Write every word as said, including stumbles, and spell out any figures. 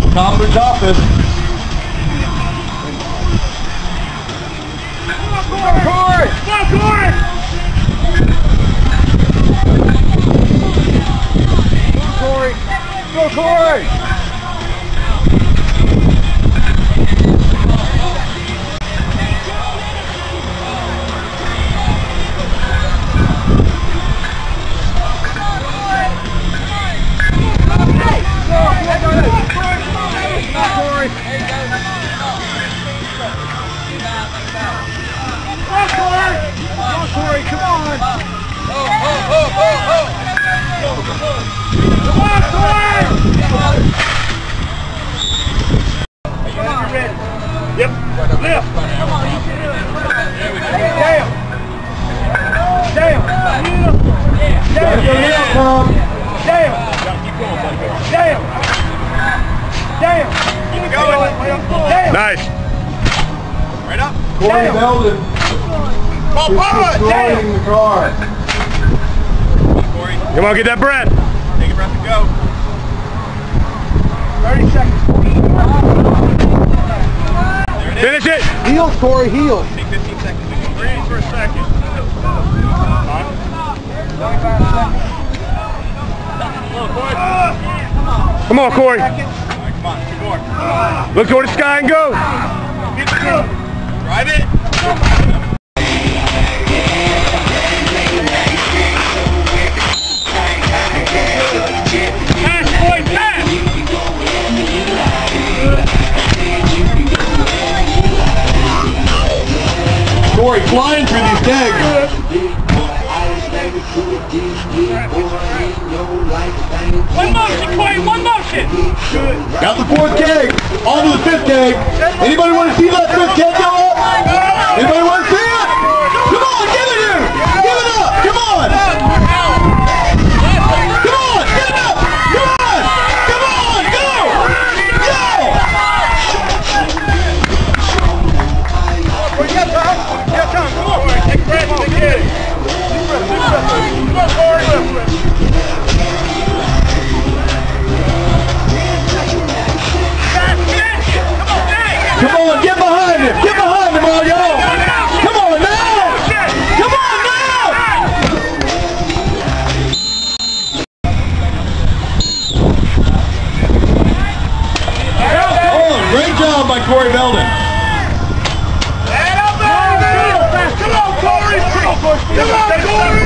Top of the toughest. Come on, Corey! Come on, Corey! Go, Corey! Go, Corey! Corey, come on! Oh, oh, oh, oh, oh! Come on, Corey! Come on, you ready? Yep. Lift. Come on, you can do it. Down. Down. Down. Down. Down. Down. Down. Keep going. Down. Nice. Right up. Corey Belden. Oh, He's destroying the car. Come on, get that breath. Take a breath and go. thirty seconds. There it is. Finish it. Heels, Corey, heels. Take fifteen seconds. Breathe for a second. Come on, Corey. Come on, keep going. Look toward the sky and go. Drive it. Corey flying through these kegs. One motion, Corey, one motion. Got the fourth keg. On to the fifth keg. Anybody want to see that fifth keg go up? Anybody want to see it? Come on, give it here. Give it up. Come on. Come on, get it up. Come on. Come on, go. Go. You got time. You got time. Come on. Take a breath. Take it. Deep breath. Deep breath. Come on, Corey. Come on, get behind him! Get behind him, all y'all! Come on now! Come on now! Oh, great job by Corey Belden. Come on, Corey! Come on, Corey!